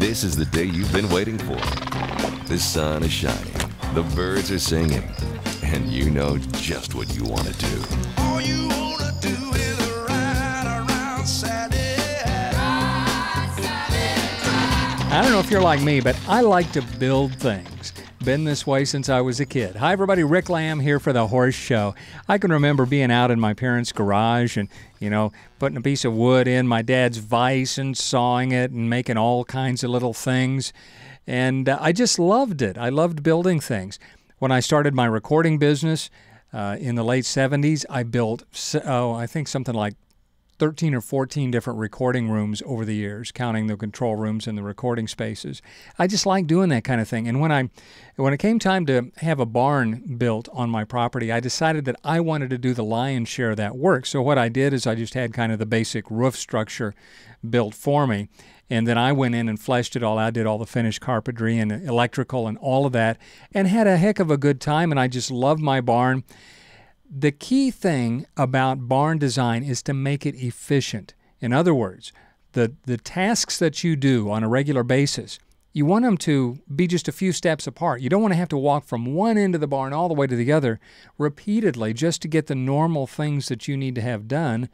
This is the day you've been waiting for. The sun is shining, the birds are singing, and you know just what you want to do. All you want to do is ride around Saturday. I don't know if you're like me, but I like to build things. Been this way since I was a kid. Hi, everybody. Rick Lamb here for The Horse Show. I can remember being out in my parents' garage and, putting a piece of wood in my dad's vise and sawing it and making all kinds of little things. And I just loved it. I loved building things. When I started my recording business in the late 70s, I built, I think something like 13 or 14 different recording rooms over the years, counting the control rooms and the recording spaces. I just like doing that kind of thing. And when it came time to have a barn built on my property, I decided that I wanted to do the lion's share of that work. So what I did is I just had kind of the basic roof structure built for me. And then I went in and fleshed it all out, did all the finished carpentry and electrical and all of that, and had a heck of a good time. And I just loved my barn. The key thing about barn design is to make it efficient. In other words, the tasks that you do on a regular basis, you want them to be just a few steps apart. You don't want to have to walk from one end of the barn all the way to the other repeatedly just to get the normal things that you need to have done.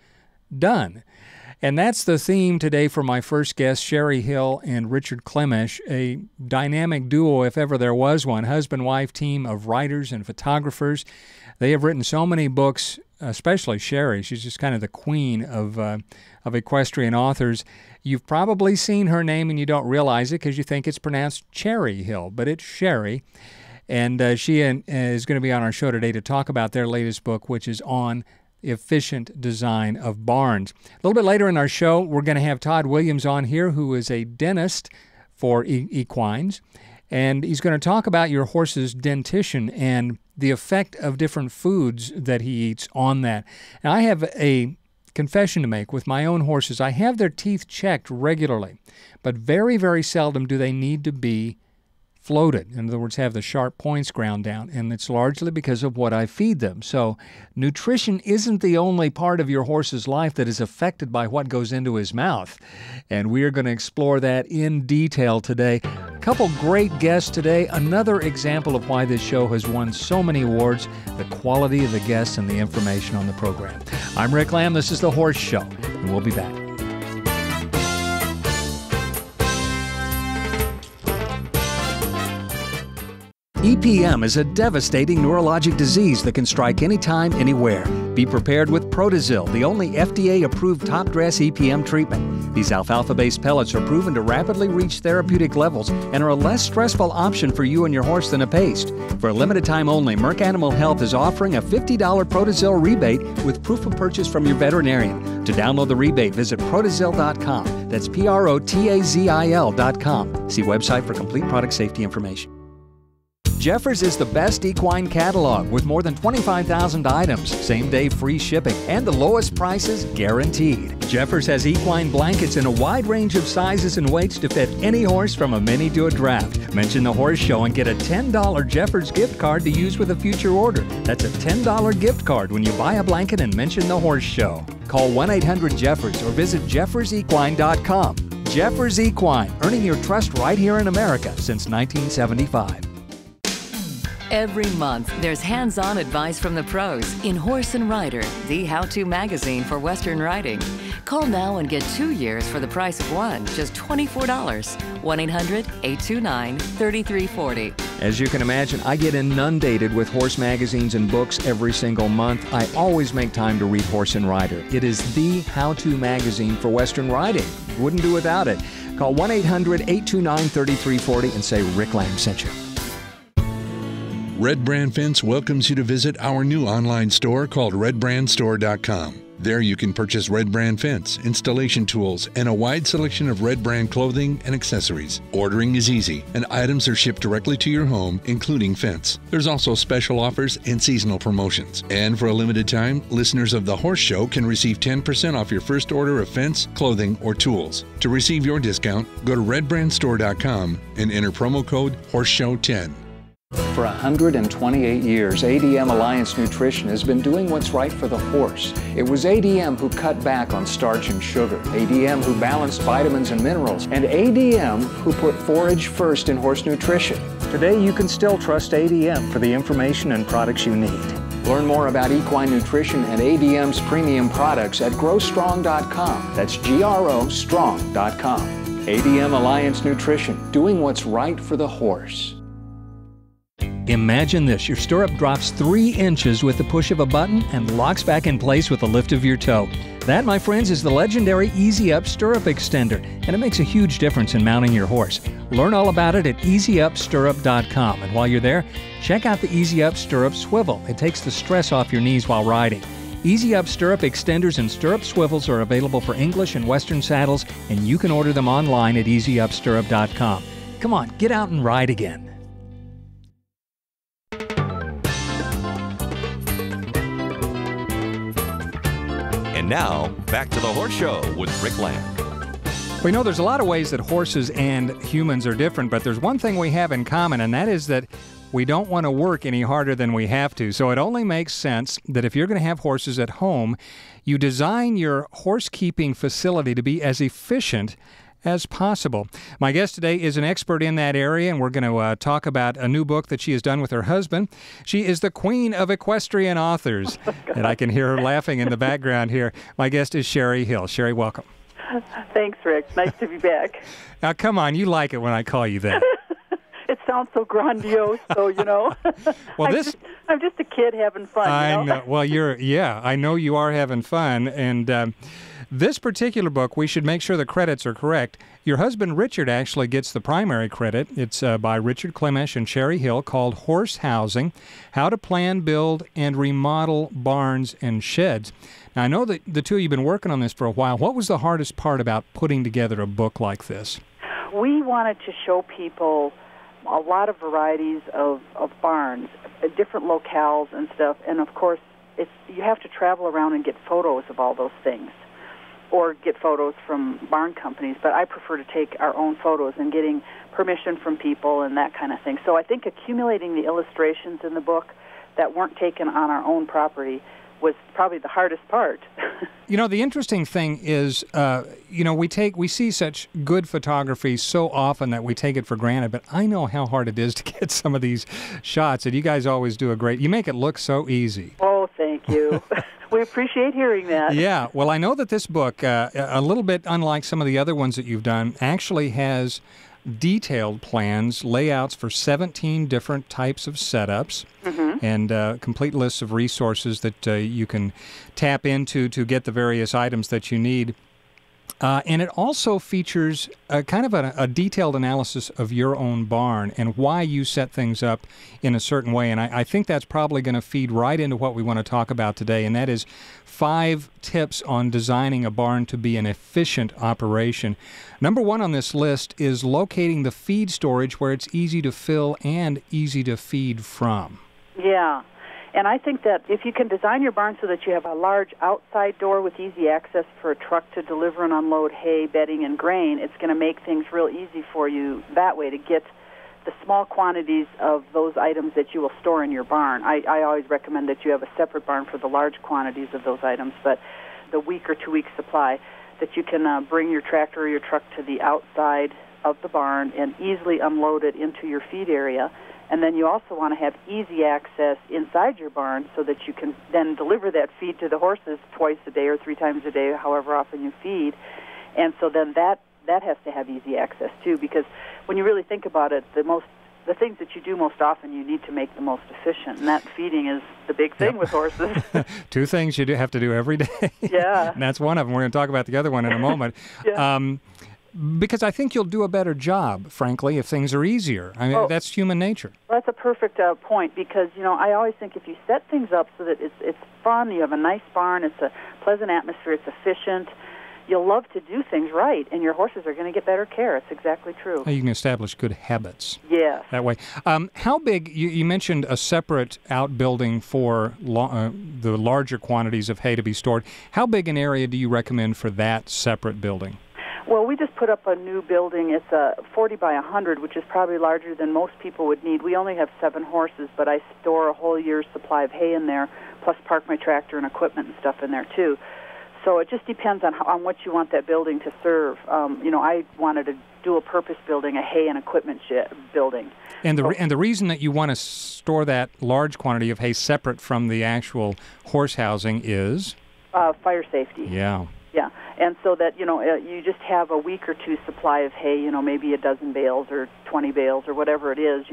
And that's the theme today for my first guests, Sherry Hill and Richard Clemish, a dynamic duo if ever there was one, husband-wife team of writers and photographers. They have written so many books, especially Sherry. She's just kind of the queen of equestrian authors. You've probably seen her name and you don't realize it because you think it's pronounced Cherry Hill, but it's Sherry. And she is going to be on our show today to talk about their latest book, which is on efficient design of barns. A little bit later in our show, we're going to have Todd Williams on here, who is a dentist for equines. And he's going to talk about your horse's dentition and the effect of different foods that he eats on that. Now, I have a confession to make with my own horses. I have their teeth checked regularly, but very, very seldom do they need to be floated. In other words, have the sharp points ground down, and it's largely because of what I feed them. So nutrition isn't the only part of your horse's life that is affected by what goes into his mouth, and we are going to explore that in detail today. A couple great guests today, another example of why this show has won so many awards, the quality of the guests and the information on the program. I'm Rick Lamb, this is The Horse Show, and we'll be back. EPM is a devastating neurologic disease that can strike anytime, anywhere. Be prepared with Protozil, the only FDA-approved top-dress EPM treatment. These alfalfa-based pellets are proven to rapidly reach therapeutic levels and are a less stressful option for you and your horse than a paste. For a limited time only, Merck Animal Health is offering a $50 Protozil rebate with proof of purchase from your veterinarian. To download the rebate, visit Protozil.com. That's Protazil.com. See website for complete product safety information. Jeffers is the best equine catalog with more than 25,000 items, same-day free shipping, and the lowest prices guaranteed. Jeffers has equine blankets in a wide range of sizes and weights to fit any horse from a mini to a draft. Mention The Horse Show and get a $10 Jeffers gift card to use with a future order. That's a $10 gift card when you buy a blanket and mention The Horse Show. Call 1-800-JEFFERS or visit jeffersequine.com. Jeffers Equine, earning your trust right here in America since 1975. Every month, there's hands-on advice from the pros in Horse and Rider, the how-to magazine for Western riding. Call now and get 2 years for the price of one, just $24. 1-800-829-3340. As you can imagine, I get inundated with horse magazines and books every single month. I always make time to read Horse and Rider. It is the how-to magazine for Western riding. Wouldn't do without it. Call 1-800-829-3340 and say Rick Lamb sent you. Red Brand Fence welcomes you to visit our new online store called redbrandstore.com. There you can purchase Red Brand Fence, installation tools, and a wide selection of Red Brand clothing and accessories. Ordering is easy, and items are shipped directly to your home, including fence. There's also special offers and seasonal promotions. And for a limited time, listeners of The Horse Show can receive 10% off your first order of fence, clothing, or tools. To receive your discount, go to redbrandstore.com and enter promo code HORSESHOW10. For 128 years, ADM Alliance Nutrition has been doing what's right for the horse. It was ADM who cut back on starch and sugar, ADM who balanced vitamins and minerals, and ADM who put forage first in horse nutrition. Today, you can still trust ADM for the information and products you need. Learn more about equine nutrition and ADM's premium products at growstrong.com. That's GROstrong.com. ADM Alliance Nutrition, doing what's right for the horse. Imagine this. Your stirrup drops 3 inches with the push of a button and locks back in place with the lift of your toe. That, my friends, is the legendary Easy Up Stirrup Extender, and it makes a huge difference in mounting your horse. Learn all about it at EasyUpStirrup.com, and while you're there, check out the Easy Up Stirrup Swivel. It takes the stress off your knees while riding. Easy Up Stirrup Extenders and Stirrup Swivels are available for English and Western saddles, and you can order them online at EasyUpStirrup.com. Come on, get out and ride again. And now, back to the Horse Show with Rick Lamb. We know there's a lot of ways that horses and humans are different, but there's one thing we have in common, and that is that we don't want to work any harder than we have to. So it only makes sense that if you're going to have horses at home, you design your horse keeping facility to be as efficient as possible. My guest today is an expert in that area, and we're going to talk about a new book that she has done with her husband. She is the queen of equestrian authors, and I can hear her laughing in the background here. My guest is Sherry Hill. Sherry, welcome. Thanks, Rick. Nice to be back. Now, come on, you like it when I call you that. It sounds so grandiose, so, you know. Well, I'm just a kid having fun, I know. Well, I know you are having fun, and this particular book, we should make sure the credits are correct. Your husband, Richard, actually gets the primary credit. It's by Richard Clemesh and Sherry Hill, called Horse Housing, How to Plan, Build, and Remodel Barns and Sheds. Now, I know that the two of you have been working on this for a while. What was the hardest part about putting together a book like this? We wanted to show people a lot of varieties of barns, different locales and stuff, and of course, you have to travel around and get photos of all those things, or get photos from barn companies, but I prefer to take our own photos and getting permission from people and that kind of thing. So I think accumulating the illustrations in the book that weren't taken on our own property was probably the hardest part. You know, the interesting thing is, we see such good photography so often that we take it for granted, but I know how hard it is to get some of these shots, and you guys always do you make it look so easy. Oh, thank you. We appreciate hearing that. Yeah, well, I know that this book, a little bit unlike some of the other ones that you've done, actually has detailed plans, layouts for 17 different types of setups, and complete lists of resources that you can tap into to get the various items that you need. And it also features kind of a detailed analysis of your own barn and why you set things up in a certain way. And I think that's probably going to feed right into what we want to talk about today, and that is 5 tips on designing a barn to be an efficient operation. Number 1 on this list is locating the feed storage where it's easy to fill and easy to feed from. Yeah. And I think that if you can design your barn so that you have a large outside door with easy access for a truck to deliver and unload hay, bedding, and grain, it's going to make things real easy for you that way to get the small quantities of those items that you will store in your barn. I always recommend that you have a separate barn for the large quantities of those items, but the week or 2 week supply, that you can bring your tractor or your truck to the outside of the barn and easily unload it into your feed area. And then you also want to have easy access inside your barn so that you can then deliver that feed to the horses twice a day or 3 times a day, however often you feed. And so then that has to have easy access too, because when you really think about it, the things that you do most often you need to make the most efficient, and that feeding is the big thing with horses. 2 things you do have to do every day. Yeah. And that's one of them. We're going to talk about the other one in a moment. Yeah. Because I think you'll do a better job, frankly, if things are easier. I mean, that's human nature. Well, that's a perfect point, because, I always think if you set things up so that it's fun, you have a nice barn, it's a pleasant atmosphere, it's efficient, you'll love to do things right, and your horses are going to get better care. It's exactly true. You can establish good habits. Yes. That way. How big, you mentioned a separate outbuilding for the larger quantities of hay to be stored. How big an area do you recommend for that separate building? Well, we just put up a new building. It's a 40 by 100, which is probably larger than most people would need. We only have 7 horses, but I store a whole year's supply of hay in there, plus park my tractor and equipment and stuff in there, too. So it just depends on what you want that building to serve. I wanted a dual-purpose building, a hay and equipment building. And the reason that you want to store that large quantity of hay separate from the actual horse housing is? Fire safety. Yeah. Yeah, and so that, you just have a week or two supply of hay, maybe a dozen bales or 20 bales or whatever it is,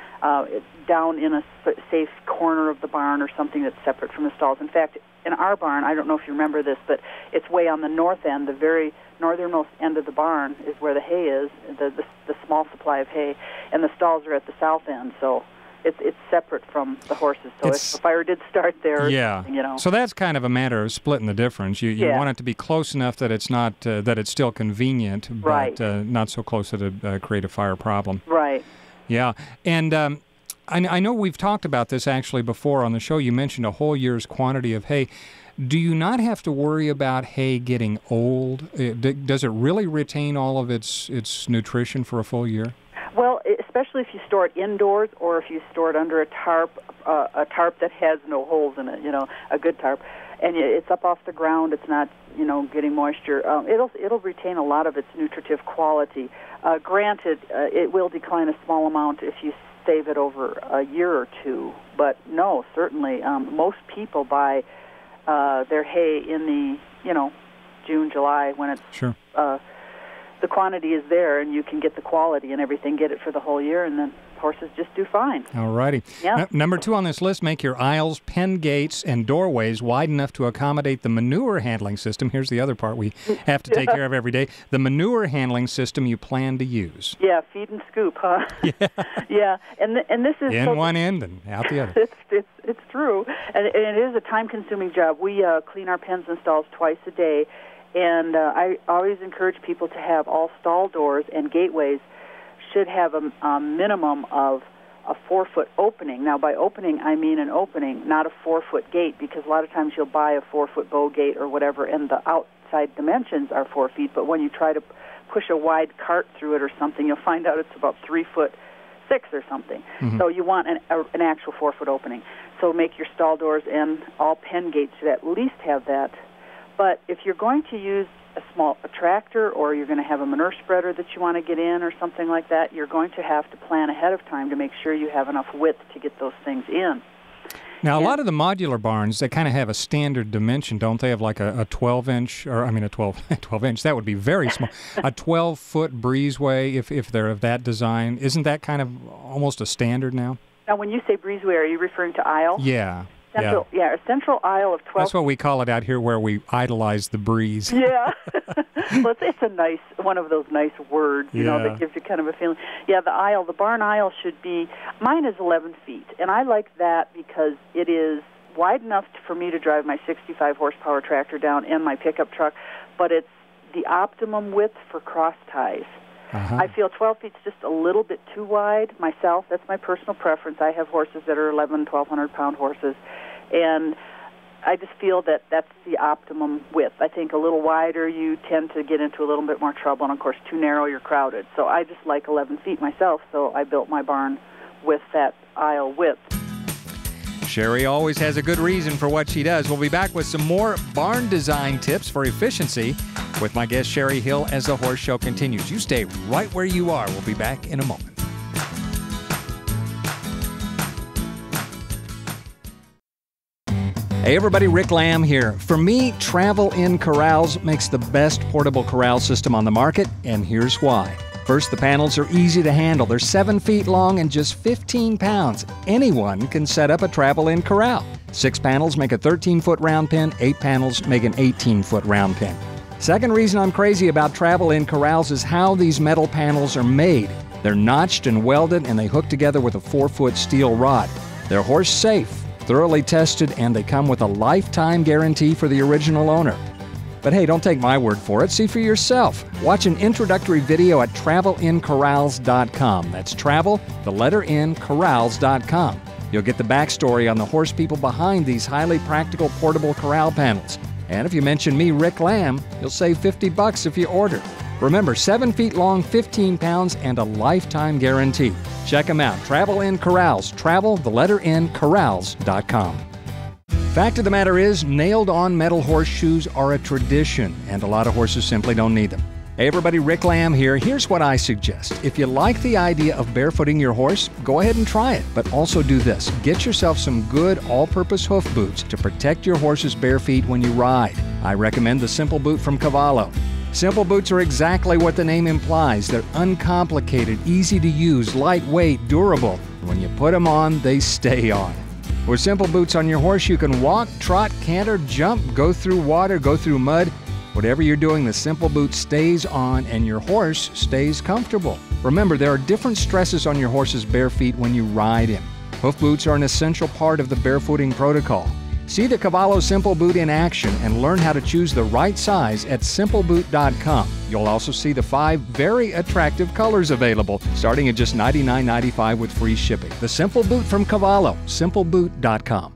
down in a safe corner of the barn or something that's separate from the stalls. In fact, in our barn, I don't know if you remember this, but it's way on the north end, the very northernmost end of the barn is where the hay is, the small supply of hay, and the stalls are at the south end, so it's separate from the horses. So if the fire did start there, yeah. So that's kind of a matter of splitting the difference. You want it to be close enough that it's not that it's still convenient, but not so close that it create a fire problem. Right. Yeah, and I know we've talked about this actually before on the show. You mentioned a whole year's quantity of hay. Do you not have to worry about hay getting old? Does it really retain all of its nutrition for a full year? Well, especially if you store it indoors or if you store it under a tarp that has no holes in it, a good tarp, and it's up off the ground, it's not, getting moisture, it'll retain a lot of its nutritive quality. Granted, it will decline a small amount if you save it over a year or two, but no, certainly, most people buy their hay in the, June, July, when it's the quantity is there and you can get the quality and everything, get it for the whole year, and then horses just do fine. All righty. Yeah. Number 2 on this list, make your aisles, pen gates, and doorways wide enough to accommodate the manure handling system. Here's the other part we have to take care of every day. The manure handling system you plan to use. Yeah, feed and scoop, huh? Yeah. And this is... In one end and out the other. It's true. And it is a time-consuming job. We clean our pens and stalls twice a day. And I always encourage people to have all stall doors and gateways should have a minimum of a 4-foot opening. Now, by opening, I mean an opening, not a 4-foot gate, because a lot of times you'll buy a 4-foot bow gate or whatever, and the outside dimensions are 4 feet. But when you try to push a wide cart through it or something, you'll find out it's about 3'6" or something. Mm-hmm. So you want an actual 4-foot opening. So make your stall doors and all pen gates should at least have that. But if you're going to use a tractor or you're going to have a manure spreader that you want to get in or something like that, you're going to have to plan ahead of time to make sure you have enough width to get those things in. Now, a lot of the modular barns, they kind of have a standard dimension, don't they? Have like a 12-inch, or I mean a 12-inch, that would be very small. A 12-foot breezeway, if they're of that design. Isn't that kind of almost a standard now? Now, when you say breezeway, are you referring to aisle? Yeah. A central aisle of 12... That's what we call it out here where we idolize the breeze. Yeah. Well, it's a nice, one of those nice words, that gives you kind of a feeling. Yeah, the barn aisle should be, mine is 11 feet, and I like that because it is wide enough for me to drive my 65 horsepower tractor down and my pickup truck, but it's the optimum width for cross ties. Uh-huh. I feel 12 feet's just a little bit too wide myself. That's my personal preference. I have horses that are 1,200-pound horses, and I just feel that that's the optimum width. I think a little wider, you tend to get into a little bit more trouble, and, of course, too narrow, you're crowded. So I just like 11 feet myself, so I built my barn with that aisle width. Sherry always has a good reason for what she does. We'll be back with some more barn design tips for efficiency with my guest Sherry Hill as the Horse Show continues. You stay right where you are. We'll be back in a moment. Hey everybody, Rick Lamb here. For me, Travel in Corrals makes the best portable corral system on the market, and here's why. First, the panels are easy to handle. They're 7 feet long and just 15 pounds. Anyone can set up a Travel in Corral. 6 panels make a 13-foot round pen, 8 panels make an 18-foot round pen. Second reason I'm crazy about Travel in Corrals is how these metal panels are made. They're notched and welded, and they hook together with a 4-foot steel rod. They're horse safe, thoroughly tested, and they come with a lifetime guarantee for the original owner. But hey, don't take my word for it. See for yourself. Watch an introductory video at travelincorrals.com. That's travel, the letter N, corrals.com. You'll get the backstory on the horse people behind these highly practical portable corral panels. And if you mention me, Rick Lamb, you'll save $50 if you order. Remember, 7 feet long, 15 pounds, and a lifetime guarantee. Check them out. Travel in Corrals. Travel, the letter N, corrals.com. Fact of the matter is, nailed-on metal horseshoes are a tradition, and a lot of horses simply don't need them. Hey everybody, Rick Lamb here. Here's what I suggest. If you like the idea of barefooting your horse, go ahead and try it. But also do this. Get yourself some good all-purpose hoof boots to protect your horse's bare feet when you ride. I recommend the Simple Boot from Cavallo. Simple boots are exactly what the name implies. They're uncomplicated, easy to use, lightweight, durable. When you put them on, they stay on. With Simple Boots on your horse, you can walk, trot, canter, jump, go through water, go through mud. Whatever you're doing, the Simple Boot stays on and your horse stays comfortable. Remember, there are different stresses on your horse's bare feet when you ride him. Hoof boots are an essential part of the barefooting protocol. See the Cavallo Simple Boot in action and learn how to choose the right size at simpleboot.com. You'll also see the 5 very attractive colors available, starting at just $99.95 with free shipping. The Simple Boot from Cavallo, simpleboot.com.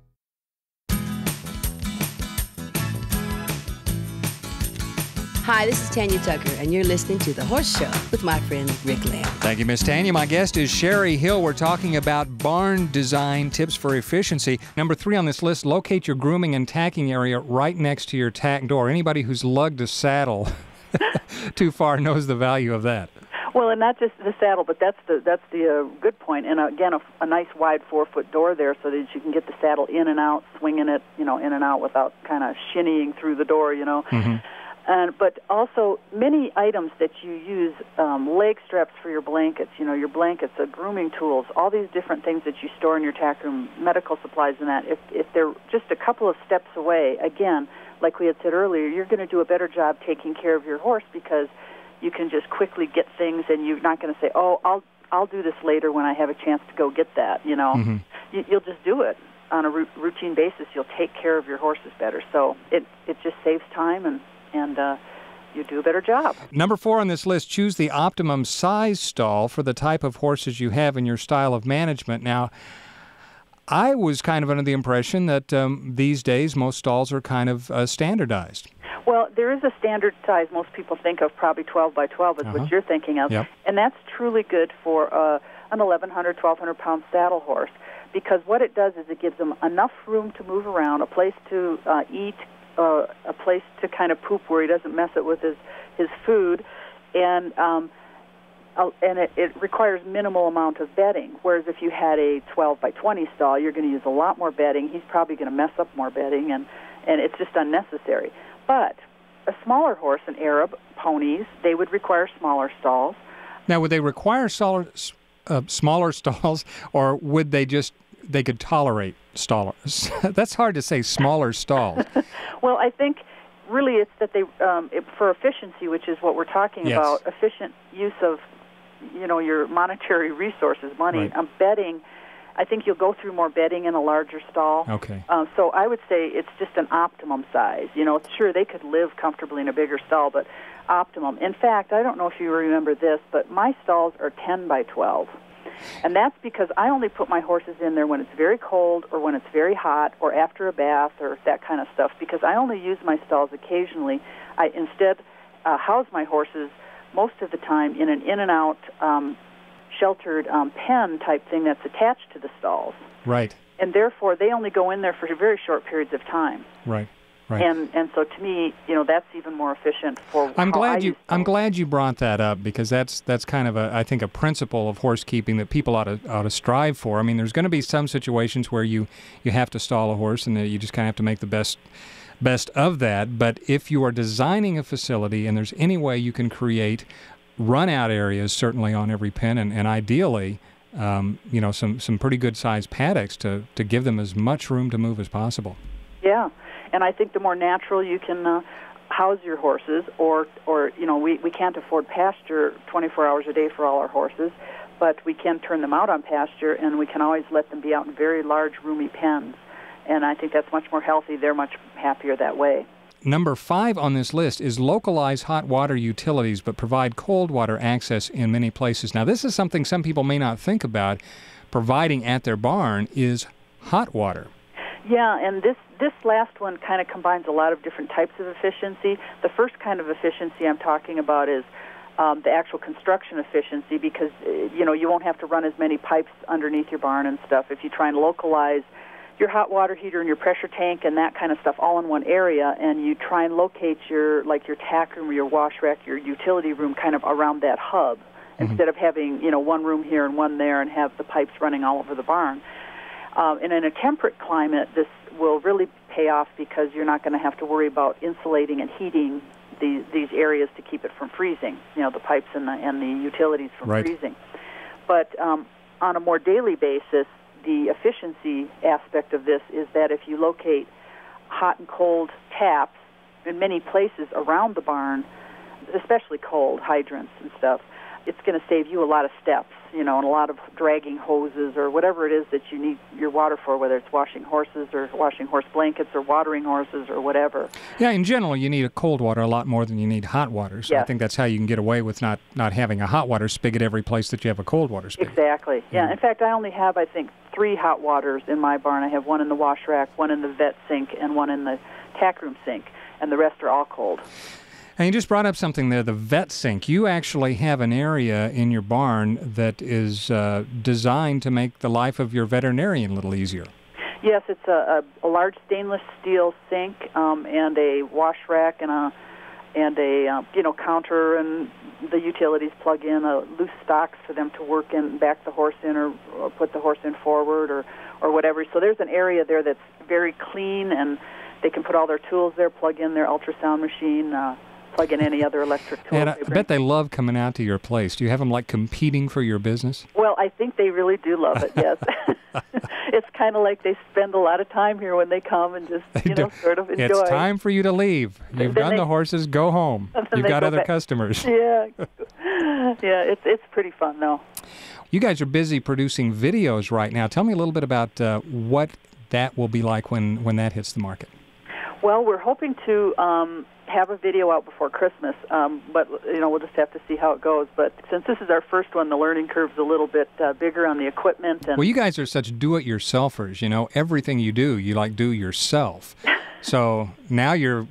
Hi, this is Tanya Tucker, and you're listening to The Horse Show with my friend Rick Lamb. Thank you, Miss Tanya. My guest is Sherry Hill. We're talking about barn design tips for efficiency. Number 3 on this list, locate your grooming and tacking area right next to your tack door. Anybody who's lugged a saddle too far knows the value of that. Well, and not just the saddle, but that's the good point. And again, a nice wide 4-foot door there, so that you can get the saddle in and out, swinging it, in and out without kind of shinnying through the door, Mm-hmm. But also many items that you use, leg straps for your blankets, your blankets, grooming tools, all these different things that you store in your tack room, medical supplies and that, if they're just a couple of steps away, again, like we had said earlier, you're going to do a better job taking care of your horse because you can just quickly get things and you're not going to say, oh, I'll do this later when I have a chance to go get that, Mm-hmm. You'll just do it on a routine basis. You'll take care of your horses better. So it just saves time and you do a better job. Number 4 on this list, choose the optimum size stall for the type of horses you have in your style of management. Now, I was kind of under the impression that these days most stalls are kind of standardized. Well, there is a standard size most people think of, probably 12 by 12 is what you're thinking of. Yep. And that's truly good for an 1,100, 1,200-pound saddle horse because what it does is it gives them enough room to move around, a place to eat, a place to kind of poop where he doesn't mess it with his food, and it requires minimal amount of bedding. Whereas if you had a 12 by 20 stall, you're going to use a lot more bedding. He's probably going to mess up more bedding, and it's just unnecessary. But a smaller horse, an Arab, ponies, they would require smaller stalls. Now, would they require smaller stalls, or would they could tolerate stallers? That's hard to say, smaller stalls. Well, I think really it's that they, for efficiency, which is what we're talking about, efficient use of, your monetary resources, money, right. Bedding. I think you'll go through more bedding in a larger stall. Okay. So I would say it's just an optimum size. Sure, they could live comfortably in a bigger stall, but optimum. In fact, I don't know if you remember this, but my stalls are 10 by 12. And that's because I only put my horses in there when it's very cold or when it's very hot or after a bath or that kind of stuff because I only use my stalls occasionally. I instead house my horses most of the time in an in-and-out sheltered pen type thing that's attached to the stalls. Right. And therefore, they only go in there for very short periods of time. Right. Right. And so to me, that's even more efficient for. I'm glad you brought that up because that's kind of I think a principle of horse keeping that people ought to strive for. I mean, there's going to be some situations where you have to stall a horse and you just kind of have to make the best of that. But if you are designing a facility and there's any way you can create run-out areas, certainly on every pen, and ideally, some pretty good sized paddocks to give them as much room to move as possible. Yeah. And I think the more natural you can house your horses, or we can't afford pasture 24 hours a day for all our horses, but we can turn them out on pasture, and we can always let them be out in very large, roomy pens. And I think that's much more healthy. They're much happier that way. Number 5 on this list is localize hot water utilities, but provide cold water access in many places. Now, this is something some people may not think about providing at their barn is hot water. Yeah, and this last one kind of combines a lot of different types of efficiency. The first kind of efficiency I'm talking about is the actual construction efficiency, because you won't have to run as many pipes underneath your barn and stuff if you try and localize your hot water heater and your pressure tank and that kind of stuff all in one area, and you try and locate your tack room or your wash rack, your utility room kind of around that hub, instead of having one room here and one there and have the pipes running all over the barn. And in a temperate climate, this will really pay off because you're not going to have to worry about insulating and heating these areas to keep it from freezing, the pipes and the utilities from freezing. But on a more daily basis, the efficiency aspect of this is that if you locate hot and cold taps in many places around the barn, especially cold hydrants and stuff, it's going to save you a lot of steps, and a lot of dragging hoses or whatever it is that you need your water for, whether it's washing horses or washing horse blankets or watering horses or whatever. Yeah, in general, you need a cold water a lot more than you need hot water. So I think that's how you can get away with not having a hot water spigot every place that you have a cold water spigot. Exactly. Yeah. In fact, I only have, I think, 3 hot waters in my barn. I have one in the wash rack, one in the vet sink, and one in the tack room sink, and the rest are all cold. And you just brought up something there, the vet sink. You actually have an area in your barn that is designed to make the life of your veterinarian a little easier. Yes, it's a large stainless steel sink and a wash rack and a counter, and the utilities plug in loose stocks for them to work in, back the horse in, or put the horse in forward or whatever. So there's an area there that's very clean, and they can put all their tools there, plug in their ultrasound machine, plug in any other electric tool. And I bet they love coming out to your place. Do you have them competing for your business? Well, I think they really do love it, yes. It's kind of like they spend a lot of time here when they come and just, sort of enjoy. It's time for you to leave. You've done the horses, go home. You've got other customers. Yeah. Yeah, it's pretty fun, though. You guys are busy producing videos right now. Tell me a little bit about what that will be like when that hits the market. Well, we're hoping to have a video out before Christmas, but we'll just have to see how it goes. But since this is our first one, the learning curve's a little bit bigger on the equipment. And well, you guys are such do-it-yourselfers. Everything you do, you do yourself. So now you're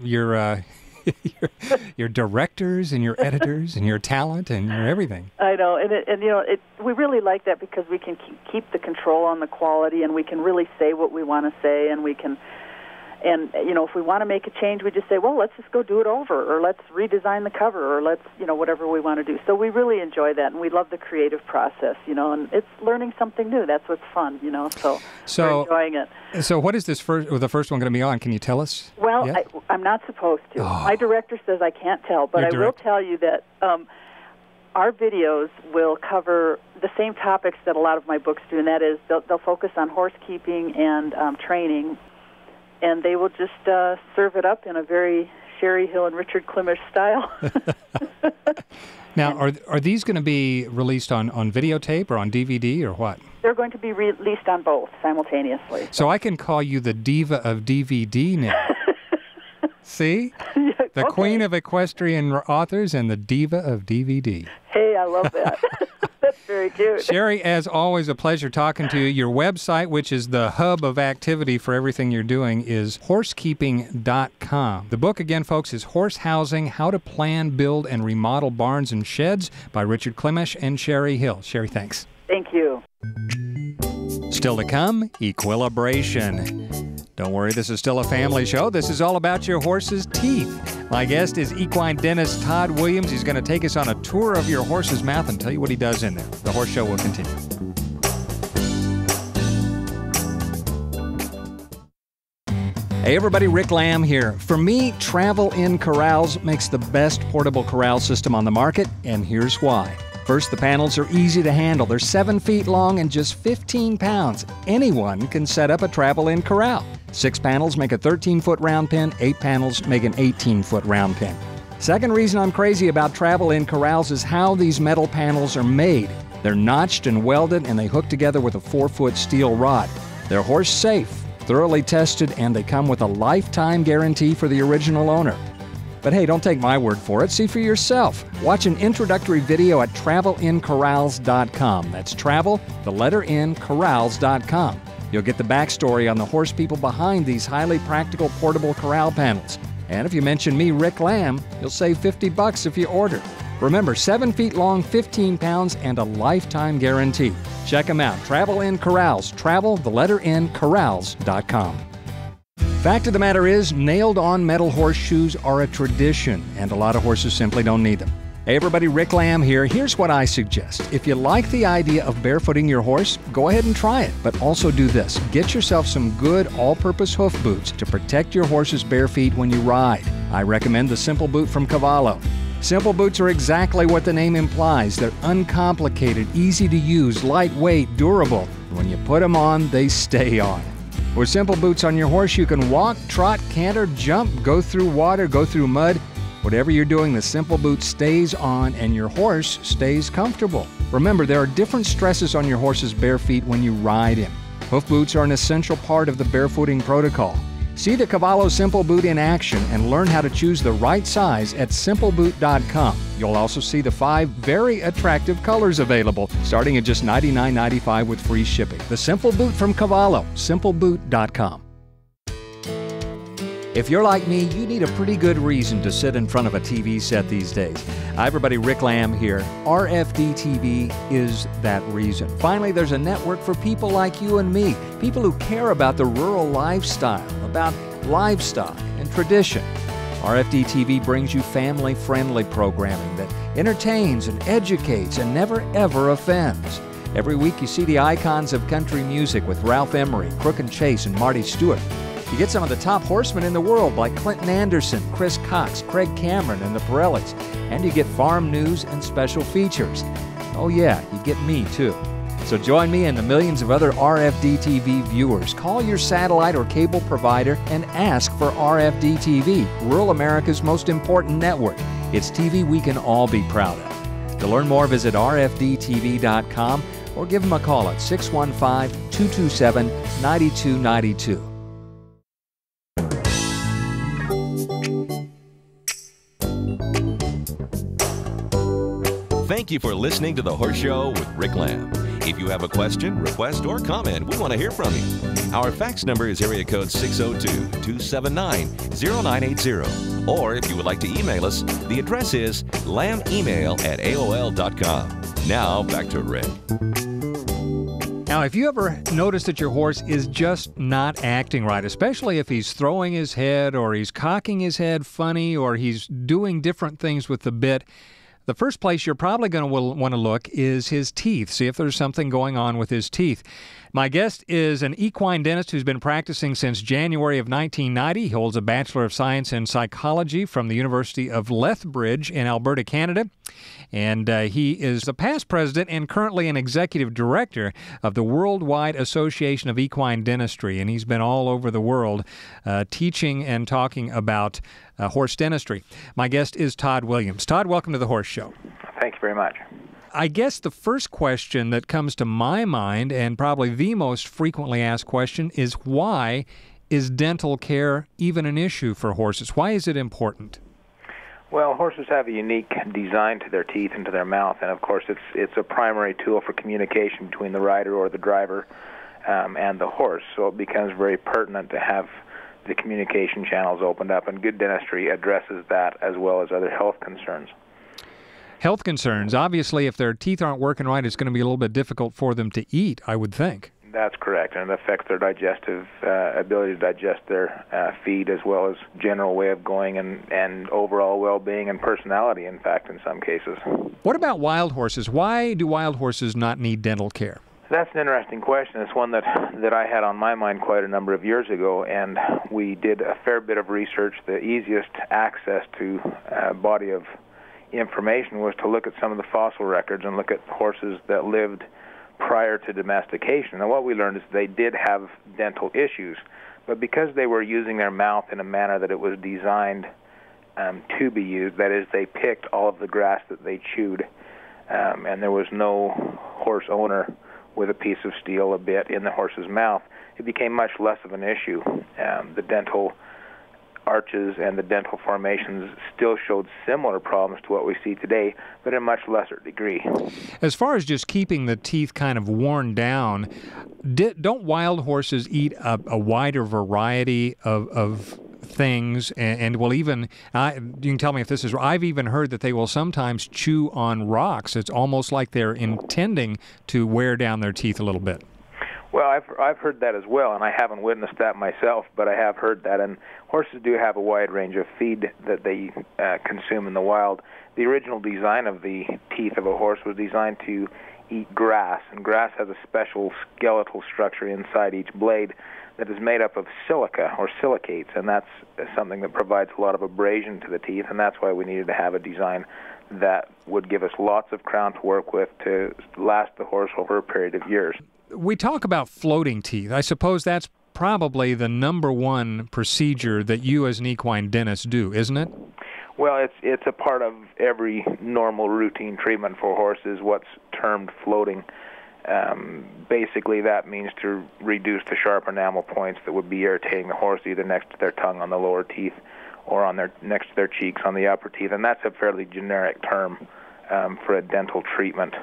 your directors and your editors and your talent and your everything. I know, and we really like that because we can keep the control on the quality, and we can really say what we want to say, and we can. And, if we want to make a change, we just say, well, let's just go do it over, or let's redesign the cover, or let's, whatever we want to do. So we really enjoy that, and we love the creative process, and it's learning something new. That's what's fun, so we're enjoying it. So what is the first one going to be on? Can you tell us? Well, I'm not supposed to. Oh. My director says I can't tell, but I will tell you that our videos will cover the same topics that a lot of my books do, and that is they'll focus on horse keeping and training. And they will just serve it up in a very Sherry Hill and Richard Klimisch style. Now, are these going to be released on videotape or on DVD or what? They're going to be released on both simultaneously. So I can call you the diva of DVD now. See? The queen of equestrian authors and the diva of DVD. Hey, I love that. That's very cute. Sherry, as always, a pleasure talking to you. Your website, which is the hub of activity for everything you're doing, is horsekeeping.com. The book, again, folks, is Horse Housing, How to Plan, Build, and Remodel Barns and Sheds by Richard Klimisch and Sherry Hill. Sherry, thanks. Thank you. Still to come, equilibration. Don't worry, this is still a family show. This is all about your horse's teeth. My guest is equine dentist Todd Williams. He's going to take us on a tour of your horse's mouth and tell you what he does in there. The Horse Show will continue. Hey everybody, Rick Lamb here. For me, Travel in Corrals makes the best portable corral system on the market, and here's why. First, the panels are easy to handle. They're 7 feet long and just 15 pounds. Anyone can set up a travel-in corral. 6 panels make a 13-foot round pen. 8 panels make an 18-foot round pen. Second reason I'm crazy about travel-in corrals is how these metal panels are made. They're notched and welded, and they hook together with a 4-foot steel rod. They're horse safe, thoroughly tested, and they come with a lifetime guarantee for the original owner. But hey, don't take my word for it. See for yourself. Watch an introductory video at travelincorrals.com. That's travel, the letter N, corrals.com. You'll get the backstory on the horse people behind these highly practical portable corral panels. And if you mention me, Rick Lamb, you'll save $50 if you order. Remember, 7 feet long, 15 pounds, and a lifetime guarantee. Check them out. Travel in Corrals. Travel, the letter N, corrals.com. Fact of the matter is, nailed-on metal horseshoes are a tradition, and a lot of horses simply don't need them. Hey everybody, Rick Lamb here. Here's what I suggest. If you like the idea of barefooting your horse, go ahead and try it. But also do this. Get yourself some good all-purpose hoof boots to protect your horse's bare feet when you ride. I recommend the Simple Boot from Cavallo. Simple boots are exactly what the name implies. They're uncomplicated, easy to use, lightweight, durable. When you put them on, they stay on. With Simple Boots on your horse, you can walk, trot, canter, jump, go through water, go through mud. Whatever you're doing, the Simple Boot stays on and your horse stays comfortable. Remember, there are different stresses on your horse's bare feet when you ride him. Hoof boots are an essential part of the barefooting protocol. See the Cavallo Simple Boot in action and learn how to choose the right size at simpleboot.com. You'll also see the 5 very attractive colors available, starting at just $99.95 with free shipping. The Simple Boot from Cavallo, simpleboot.com. If you're like me, you need a pretty good reason to sit in front of a TV set these days. Hi everybody, Rick Lamb here. RFD TV is that reason. Finally, there's a network for people like you and me, people who care about the rural lifestyle, about livestock and tradition. RFD TV brings you family-friendly programming that entertains and educates and never ever offends. Every week you see the icons of country music with Ralph Emery, Crook and Chase, and Marty Stewart. You get some of the top horsemen in the world like Clinton Anderson, Chris Cox, Craig Cameron, and the Pirellis. And you get farm news and special features. Oh yeah, you get me too. So join me and the millions of other RFD TV viewers. Call your satellite or cable provider and ask for RFD TV, rural America's most important network. It's TV we can all be proud of. To learn more, visit rfdtv.com or give them a call at 615-227-9292. Thank you for listening to The Horse Show with Rick Lamb. If you have a question, request, or comment, we want to hear from you. Our fax number is area code 602-279-0980. Or if you would like to email us, the address is lambemail@aol.com. Now, back to Rick. Now, if you ever notice that your horse is just not acting right, especially if he's throwing his head or he's cocking his head funny or he's doing different things with the bit, the first place you're probably going to want to look is his teeth, see if there's something going on with his teeth. My guest is an equine dentist who's been practicing since January of 1990. He holds a Bachelor of Science in Psychology from the University of Lethbridge in Alberta, Canada. And he is the past president and currently an executive director of the Worldwide Association of Equine Dentistry. And he's been all over the world teaching and talking about horse dentistry. My guest is Todd Williams. Todd, welcome to The Horse Show. Thank you very much. I guess the first question that comes to my mind, and probably the most frequently asked question, is why is dental care even an issue for horses? Why is it important? Well, horses have a unique design to their teeth and to their mouth, and of course it's a primary tool for communication between the rider or the driver and the horse, so it becomes very pertinent to have the communication channels opened up, and good dentistry addresses that as well as other health concerns. Health concerns. Obviously, if their teeth aren't working right, it's going to be a little bit difficult for them to eat, I would think. That's correct, and it affects their digestive ability to digest their feed as well as general way of going and overall well-being and personality, in fact, in some cases. What about wild horses? Why do wild horses not need dental care? That's an interesting question. It's one that I had on my mind quite a number of years ago, and we did a fair bit of research. The easiest access to body of information was to look at some of the fossil records and look at horses that lived prior to domestication. And what we learned is they did have dental issues, but because they were using their mouth in a manner that it was designed to be used, that is, they picked all of the grass that they chewed, and there was no horse owner with a piece of steel, a bit, in the horse's mouth, it became much less of an issue. The dental arches and the dental formations still showed similar problems to what we see today, but in a much lesser degree. As far as just keeping the teeth kind of worn down, don't wild horses eat a wider variety of things, and will even, you can tell me if this is, I've even heard that they will sometimes chew on rocks. It's almost like they're intending to wear down their teeth a little bit. Well, I've heard that as well, and I haven't witnessed that myself, but I have heard that. And horses do have a wide range of feed that they consume in the wild. The original design of the teeth of a horse was designed to eat grass, and grass has a special skeletal structure inside each blade that is made up of silica or silicates, and that's something that provides a lot of abrasion to the teeth, and that's why we needed to have a design that would give us lots of crown to work with to last the horse over a period of years. We talk about floating teeth. I suppose that's probably the number one procedure that you as an equine dentist do, isn't it? Well, it's a part of every normal routine treatment for horses, what's termed floating. Basically, that means to reduce the sharp enamel points that would be irritating the horse either next to their tongue on the lower teeth or on next to their cheeks on the upper teeth, and that's a fairly generic term for a dental treatment.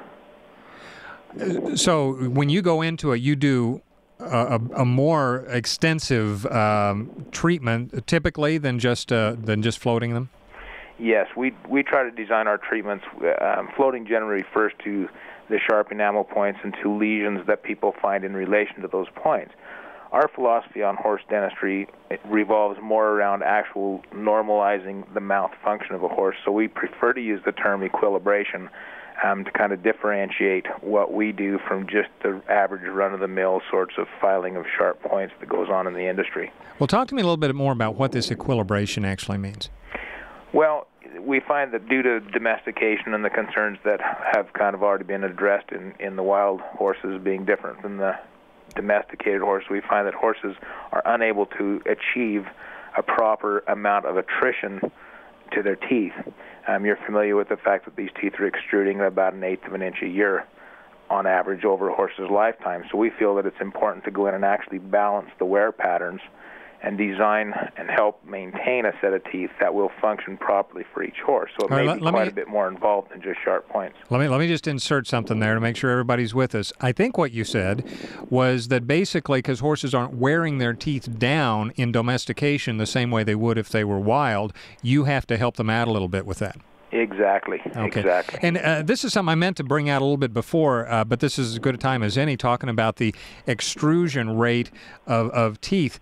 So when you go into it, you do a more extensive treatment typically than just floating them? Yes, we try to design our treatments. Floating generally refers to the sharp enamel points and to lesions that people find in relation to those points. Our philosophy on horse dentistry revolves more around actual normalizing the mouth function of a horse, so we prefer to use the term equilibration to kind of differentiate what we do from just the average run-of-the-mill sorts of filing of sharp points that goes on in the industry. Well, talk to me a little bit more about what this equilibration actually means. Well, we find that due to domestication and the concerns that have kind of already been addressed in the wild horses being different than the domesticated horse, we find that horses are unable to achieve a proper amount of attrition to their teeth. You're familiar with the fact that these teeth are extruding about 1/8 of an inch a year on average over a horse's lifetime. So we feel that it's important to go in and actually balance the wear patterns and design and help maintain a set of teeth that will function properly for each horse. So it may be quite a bit more involved than just sharp points. Let me just insert something there to make sure everybody's with us. I think what you said was that basically because horses aren't wearing their teeth down in domestication the same way they would if they were wild, you have to help them out a little bit with that. Exactly. Okay. Exactly. And this is something I meant to bring out a little bit before, but this is as good a time as any, talking about the extrusion rate of teeth.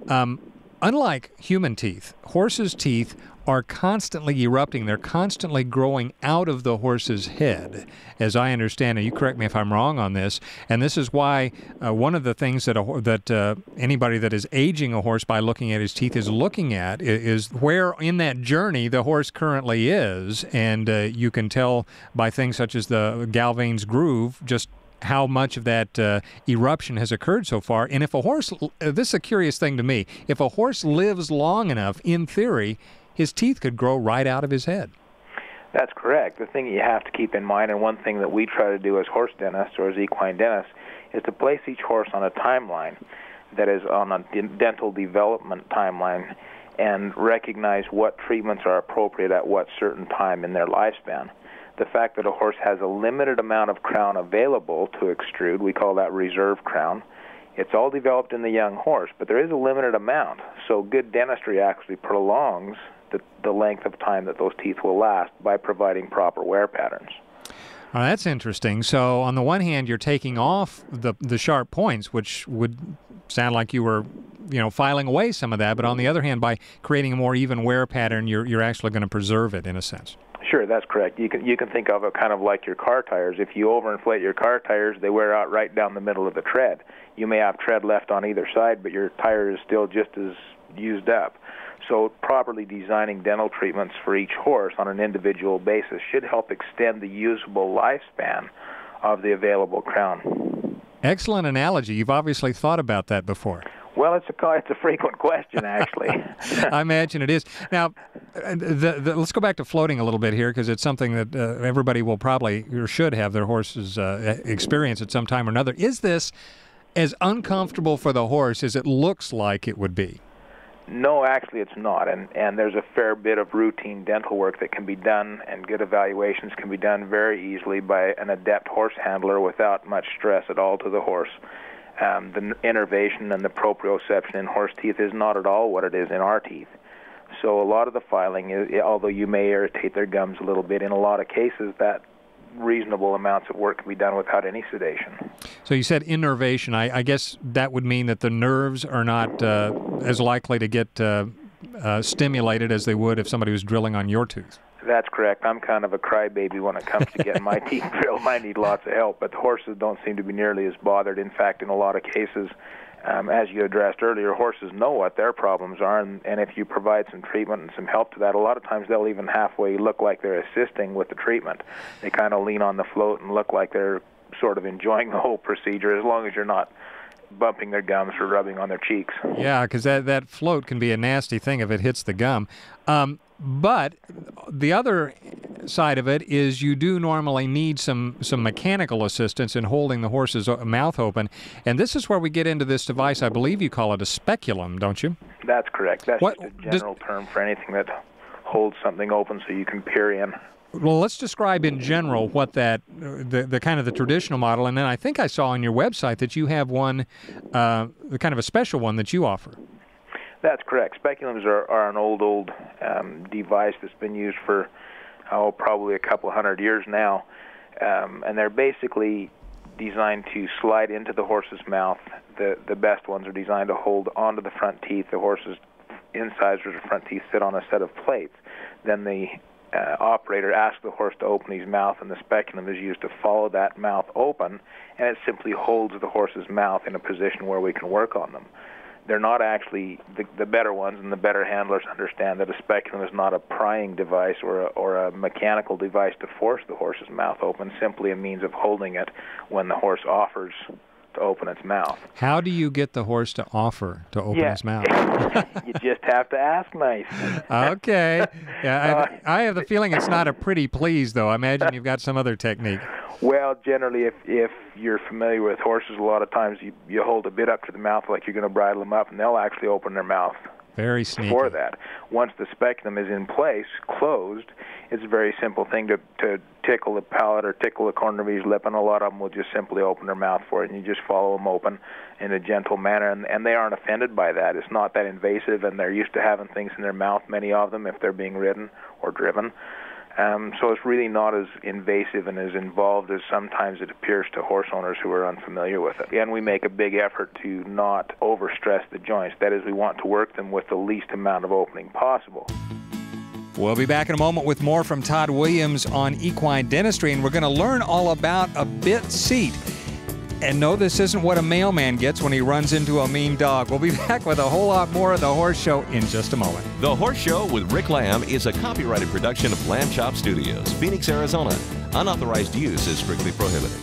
Unlike human teeth, horses' teeth are constantly erupting. They're constantly growing out of the horse's head, as I understand it. You correct me if I'm wrong on this. And this is why one of the things that anybody that is aging a horse by looking at his teeth is looking at is where in that journey the horse currently is. And you can tell by things such as the Galvain's groove just how much of that eruption has occurred so far. And if a horse, this is a curious thing to me, if a horse lives long enough, in theory, his teeth could grow right out of his head. That's correct. The thing you have to keep in mind, and one thing that we try to do as horse dentists or as equine dentists, is to place each horse on a timeline that is on a dental development timeline and recognize what treatments are appropriate at what certain time in their lifespan. The fact that a horse has a limited amount of crown available to extrude, we call that reserve crown. It's all developed in the young horse, but there is a limited amount. So good dentistry actually prolongs the length of time that those teeth will last by providing proper wear patterns. Well, that's interesting. So on the one hand, you're taking off the sharp points, which would sound like you were, filing away some of that. But on the other hand, by creating a more even wear pattern, you're actually going to preserve it in a sense. Sure, that's correct. You can think of it kind of like your car tires. If you overinflate your car tires, they wear out right down the middle of the tread. You may have tread left on either side, but your tire is still just as used up. So properly designing dental treatments for each horse on an individual basis should help extend the usable lifespan of the available crown. Excellent analogy. You've obviously thought about that before. Well, it's a frequent question, actually. I imagine it is. Now, let's go back to floating a little bit here, because it's something that everybody will probably or should have their horses experience at some time or another. Is this as uncomfortable for the horse as it looks like it would be? No, actually it's not, and there's a fair bit of routine dental work that can be done, and good evaluations can be done very easily by an adept horse handler without much stress at all to the horse. The innervation and the proprioception in horse teeth is not at all what it is in our teeth. So a lot of the filing, although you may irritate their gums a little bit, in a lot of cases that reasonable amounts of work can be done without any sedation. So you said innervation. I guess that would mean that the nerves are not as likely to get stimulated as they would if somebody was drilling on your tooth. That's correct. I'm kind of a crybaby when it comes to getting my teeth drilled. I need lots of help, but the horses don't seem to be nearly as bothered. In fact, in a lot of cases, as you addressed earlier, horses know what their problems are, and if you provide some treatment and some help to that, a lot of times they'll even halfway look like they're assisting with the treatment. They kind of lean on the float and look like they're sort of enjoying the whole procedure, as long as you're not bumping their gums or rubbing on their cheeks. Yeah, because that float can be a nasty thing if it hits the gum. But the other side of it is you do normally need some mechanical assistance in holding the horse's mouth open. And this is where we get into this device. I believe you call it a speculum, don't you? That's correct. That's just a general term for anything that holds something open so you can peer in. Well, let's describe in general what the kind of the traditional model, and then I think I saw on your website that you have one, kind of a special one that you offer. That's correct. Speculums are an old device that's been used for, probably a couple hundred years now, and they're basically designed to slide into the horse's mouth. The best ones are designed to hold onto the front teeth. The horse's incisors or front teeth sit on a set of plates. Then the operator asks the horse to open his mouth, and the speculum is used to follow that mouth open, and it simply holds the horse's mouth in a position where we can work on them. They're not actually the better ones, and the better handlers understand that a speculum is not a prying device or a mechanical device to force the horse's mouth open, simply a means of holding it when the horse offers to open its mouth. How do you get the horse to offer to open his mouth? You just have to ask nice. Okay. Yeah, I have the feeling it's not a pretty please, though. I imagine you've got some other technique. Well, generally, if you're familiar with horses, a lot of times you hold a bit up to the mouth like you're going to bridle them up, and they'll actually open their mouth. Very sneaky. Before that. Once the speculum is in place, closed, it's a very simple thing to tickle the palate or tickle the corner of his lip, and a lot of them will just simply open their mouth for it, and you just follow them open in a gentle manner, and they aren't offended by that. It's not that invasive, and they're used to having things in their mouth, many of them, if they're being ridden or driven. So it's really not as invasive and as involved as sometimes it appears to horse owners who are unfamiliar with it. And we make a big effort to not overstress the joints. That is, we want to work them with the least amount of opening possible. We'll be back in a moment with more from Todd Williams on equine dentistry, and we're going to learn all about a bit seat. And no, this isn't what a mailman gets when he runs into a mean dog. We'll be back with a whole lot more of The Horse Show in just a moment. The Horse Show with Rick Lamb is a copyrighted production of Lamb Chop Studios, Phoenix, Arizona. Unauthorized use is strictly prohibited.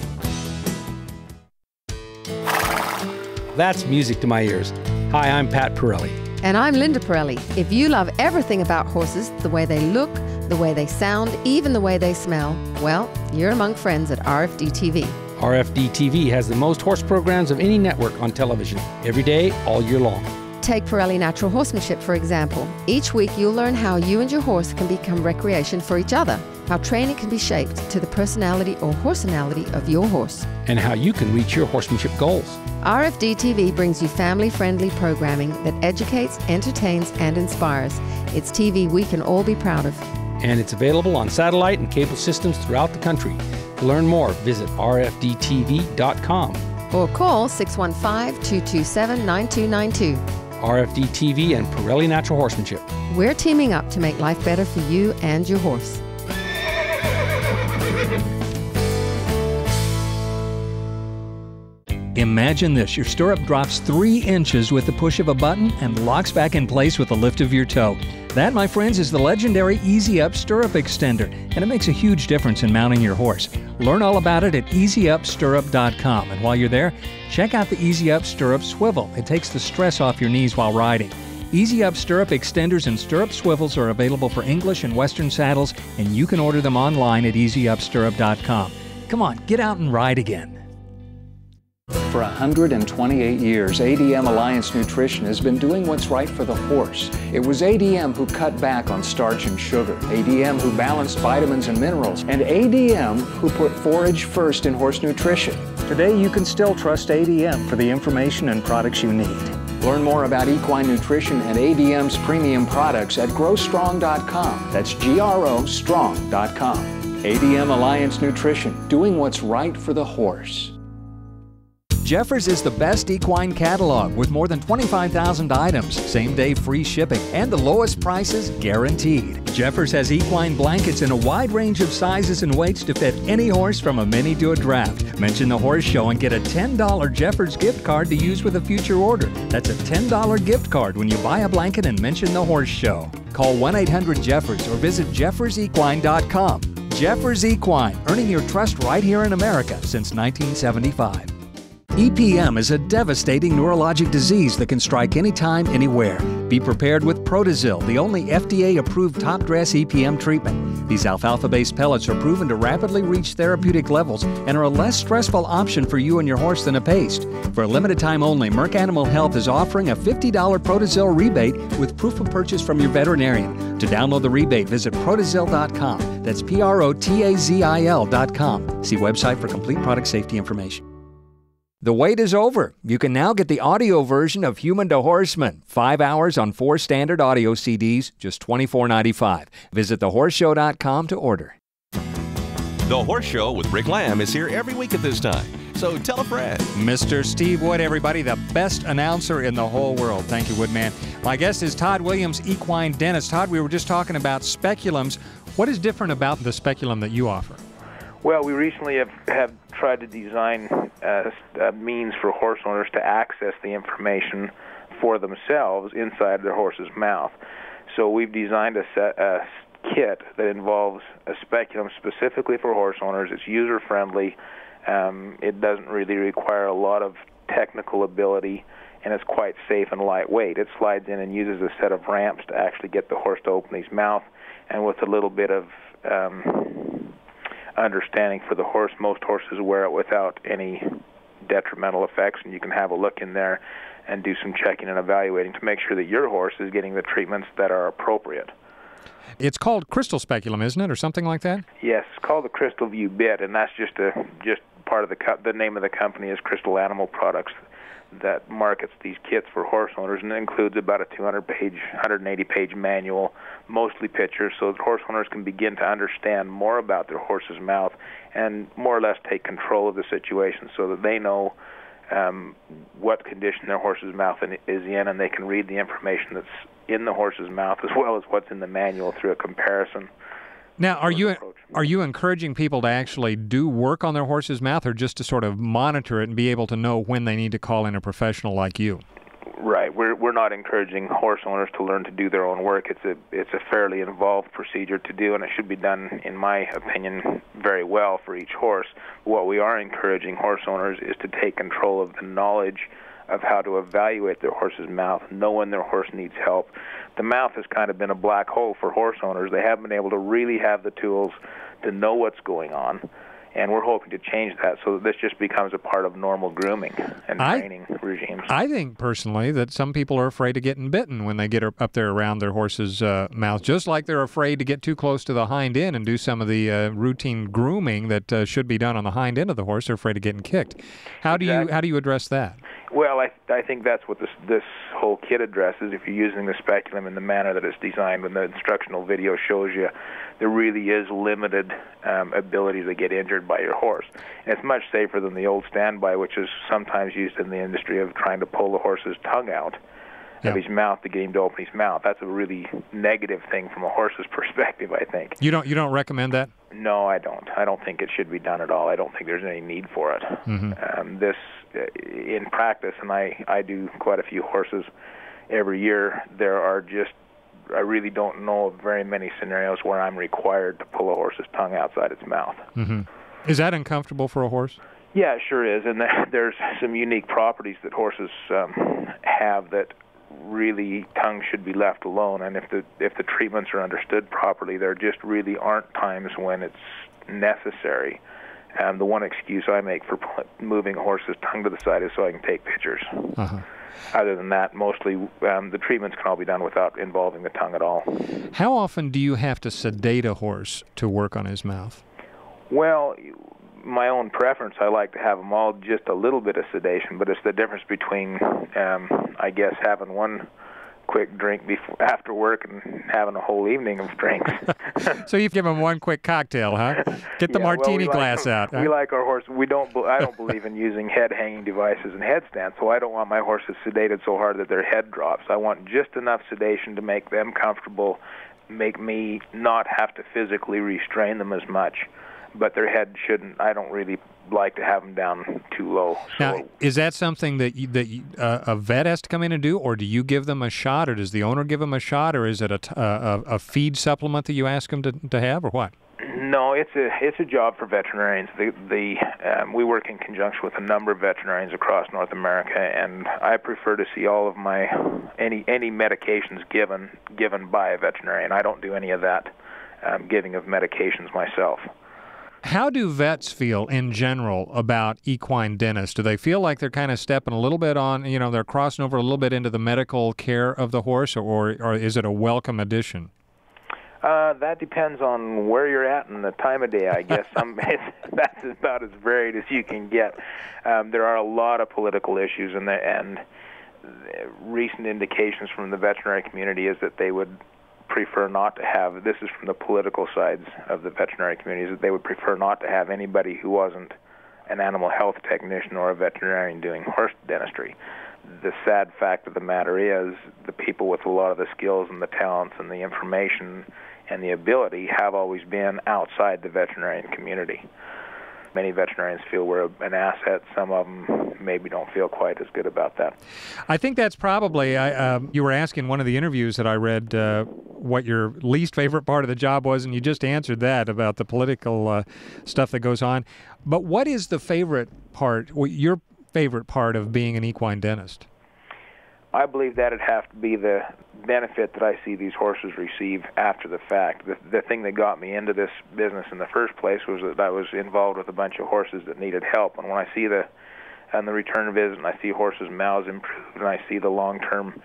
That's music to my ears. Hi, I'm Pat Pirelli. And I'm Linda Pirelli. If you love everything about horses, the way they look, the way they sound, even the way they smell, well, you're among friends at RFD TV. RFD TV has the most horse programs of any network on television, every day, all year long. Take Pirelli Natural Horsemanship, for example. Each week, you'll learn how you and your horse can become recreation for each other, how training can be shaped to the personality or horsenality of your horse, and how you can reach your horsemanship goals. RFD TV brings you family-friendly programming that educates, entertains, and inspires. It's TV we can all be proud of. And it's available on satellite and cable systems throughout the country. To learn more, visit rfdtv.com. Or call 615-227-9292. RFD TV and Pirelli Natural Horsemanship. We're teaming up to make life better for you and your horse. Imagine this. Your stirrup drops 3 inches with the push of a button and locks back in place with the lift of your toe. That, my friends, is the legendary Easy Up Stirrup Extender, and it makes a huge difference in mounting your horse. Learn all about it at easyupstirrup.com, and while you're there, check out the Easy Up Stirrup Swivel. It takes the stress off your knees while riding. Easy Up Stirrup Extenders and Stirrup Swivels are available for English and Western saddles, and you can order them online at easyupstirrup.com. Come on, get out and ride again. For 128 years, ADM Alliance Nutrition has been doing what's right for the horse. It was ADM who cut back on starch and sugar, ADM who balanced vitamins and minerals, and ADM who put forage first in horse nutrition. Today, you can still trust ADM for the information and products you need. Learn more about equine nutrition and ADM's premium products at growstrong.com. That's GROstrong.com. ADM Alliance Nutrition, doing what's right for the horse. Jeffers is the best equine catalog with more than 25,000 items, same-day free shipping, and the lowest prices guaranteed. Jeffers has equine blankets in a wide range of sizes and weights to fit any horse from a mini to a draft. Mention the Horse Show and get a $10 Jeffers gift card to use with a future order. That's a $10 gift card when you buy a blanket and mention the Horse Show. Call 1-800-JEFFERS or visit jeffersequine.com. Jeffers Equine, earning your trust right here in America since 1975. EPM is a devastating neurologic disease that can strike anytime, anywhere. Be prepared with Protozil, the only FDA-approved top-dress EPM treatment. These alfalfa-based pellets are proven to rapidly reach therapeutic levels and are a less stressful option for you and your horse than a paste. For a limited time only, Merck Animal Health is offering a $50 Protozil rebate with proof of purchase from your veterinarian. To download the rebate, visit Protozil.com. That's Protazil.com. See website for complete product safety information. The wait is over. You can now get the audio version of Human to Horseman. 5 hours on 4 standard audio CDs, just $24.95. Visit thehorseshow.com to order. The Horse Show with Rick Lamb is here every week at this time. So tell a friend. Mr. Steve Wood, everybody, the best announcer in the whole world. Thank you, Woodman. My guest is Todd Williams, equine dentist. Todd, we were just talking about speculums. What is different about the speculum that you offer? Well, we recently have tried to design a means for horse owners to access the information for themselves inside their horse's mouth. So we've designed a kit that involves a speculum specifically for horse owners. It's user-friendly. It doesn't really require a lot of technical ability, and it's quite safe and lightweight. It slides in and uses a set of ramps to actually get the horse to open his mouth, and with a little bit of understanding for the horse, most horses wear it without any detrimental effects, and you can have a look in there and do some checking and evaluating to make sure that your horse is getting the treatments that are appropriate. It's called Crystal Speculum, isn't it, or something like that? Yes, it's called the Crystal View Bit, and that's just part of the name of the company is Crystal Animal Products that markets these kits for horse owners, and it includes about a 200-page, 180-page manual, mostly pictures, so that horse owners can begin to understand more about their horse's mouth and more or less take control of the situation so that they know what condition their horse's mouth is in, and they can read the information that's in the horse's mouth as well as what's in the manual through a comparison. Now, are you encouraging people to actually do work on their horse's mouth, or just to sort of monitor it and be able to know when they need to call in a professional like you? Right. We're not encouraging horse owners to learn to do their own work. It's a fairly involved procedure to do, and it should be done, in my opinion, very well for each horse. What we are encouraging horse owners is to take control of the knowledge of how to evaluate their horse's mouth, know when their horse needs help. The mouth has kind of been a black hole for horse owners. They haven't been able to really have the tools to know what's going on, and we're hoping to change that so that this just becomes a part of normal grooming and training regimes. I think personally that some people are afraid of getting bitten when they get up there around their horse's mouth, just like they're afraid to get too close to the hind end and do some of the routine grooming that should be done on the hind end of the horse. They're afraid of getting kicked. How do you address that? Well, I think that's what this whole kit addresses. If you're using the speculum in the manner that it's designed, when the instructional video shows you, there really is limited ability to get injured by your horse. And it's much safer than the old standby, which is sometimes used in the industry of trying to pull the horse's tongue out of his mouth to get him to open his mouth. That's a really negative thing from a horse's perspective, I think. You don't recommend that? No, I don't. I don't think it should be done at all. I don't think there's any need for it. Mm-hmm. In practice, and I do quite a few horses every year, I really don't know of very many scenarios where I'm required to pull a horse's tongue outside its mouth. Mm-hmm. Is that uncomfortable for a horse? Yeah, it sure is, and there's some unique properties that horses have that really tongue should be left alone, and if the treatments are understood properly, there just really aren't times when it's necessary The one excuse I make for moving a horse's tongue to the side is so I can take pictures. Other than that, mostly the treatments can all be done without involving the tongue at all. How often do you have to sedate a horse to work on his mouth? Well, my own preference, I like to have them all just a little bit of sedation, but it's the difference between, I guess, having one quick drink after work and having a whole evening of drinks. So you give him one quick cocktail, huh? Get the martini glass out. We like our horse. I don't believe in using head-hanging devices and headstands, so I don't want my horses sedated so hard that their head drops. I want just enough sedation to make them comfortable, make me not have to physically restrain them as much, but their head shouldn't. I don't really like to have them down too low. So, now, is that something that a vet has to come in and do, or do you give them a shot, or does the owner give them a shot, or is it a feed supplement that you ask them to have, or what? No, it's a job for veterinarians. We work in conjunction with a number of veterinarians across North America, and I prefer to see all of my any medications given by a veterinarian. I don't do any of that giving of medications myself. How do vets feel in general about equine dentists? Do they feel like they're kind of stepping a little bit on, they're crossing over a little bit into the medical care of the horse, or is it a welcome addition? That depends on where you're at and the time of day, I guess. That's about as varied as you can get. There are a lot of political issues, and recent indications from the veterinary community is that they would prefer not to have, this is from the political sides of the veterinary community, is that they would prefer not to have anybody who wasn't an animal health technician or a veterinarian doing horse dentistry. The sad fact of the matter is the people with a lot of the skills and the talents and the information and the ability have always been outside the veterinarian community. Many veterinarians feel we're an asset. Some of them maybe don't feel quite as good about that. I think that's probably, you were asking one of the interviews that I read what your least favorite part of the job was, and you just answered that about the political stuff that goes on. But what is the favorite part, your favorite part of being an equine dentist? I believe that it'd have to be the benefit that I see these horses receive after the fact. The thing that got me into this business in the first place was that I was involved with a bunch of horses that needed help, and when I see on the return visit, and I see horses' mouths improve, and I see the long-term